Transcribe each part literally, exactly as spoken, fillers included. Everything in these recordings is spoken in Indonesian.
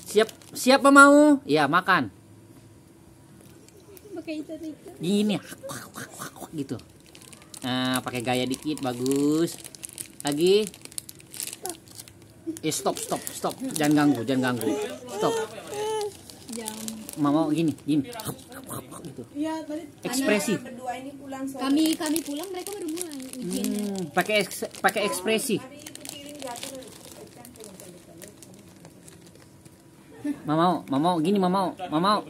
Siap, siap mau? Iya, makan. Pakai itu. Gini, gitu. Nah, pakai gaya dikit, bagus. Lagi. Eh, stop, stop, stop. Jangan ganggu, jangan ganggu. Stop. Mau gini, gini. Gitu. Ekspresi. Kami kami pulang, mereka baru mulai ujiannya. Hmm, pakai eks, pakai ekspresi. Mamau, mamau, gini mamau, mamau.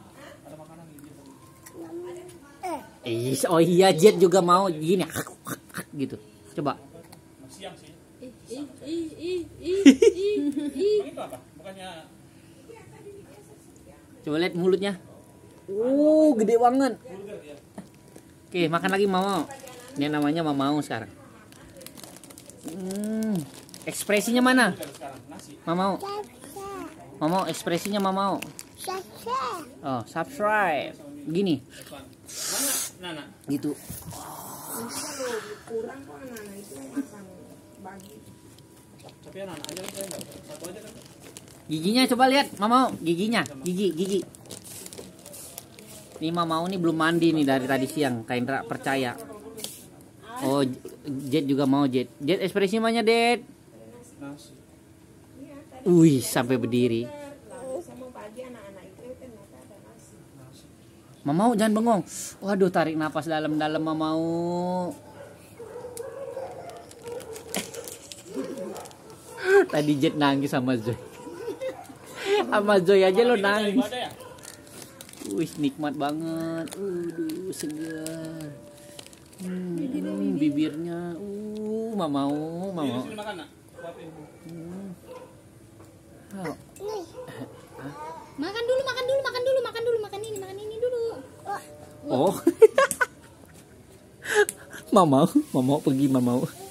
Eh, oh iya, Jet juga mau gini, gitu. Coba. Coba lihat mulutnya. Uh, gede banget. Oke, makan lagi mamau. Ini namanya mamau sekarang. Hmm, ekspresinya mana? Mamau. Mamau, ekspresinya mamau. Oh, subscribe. Gini. Gitu. Kurang kok anak-anak itu makan bagi. Tapi anak aja satu aja kan. Giginya coba lihat, mamau, giginya, gigi, gigi. Nih mamau nih belum mandi nih dari tadi siang, Kak Indra percaya. Oh, Jet juga mau Jet. Jet ekspresinya mana, Det? Wih, sampai berdiri. Mamau jangan bengong. Waduh, tarik napas dalam-dalam mamau. Tadi Jet nangis sama Zoe. Sama Zoe aja lo nangis. Wih, nikmat banget. Waduh, segar. Hmm, bibirnya. Uh, mamau, mamau. Hmm. Oh. Makan dulu, makan dulu, makan dulu, makan dulu, makan ini, makan ini dulu. Oh. Mamau, mamau pergi mamau.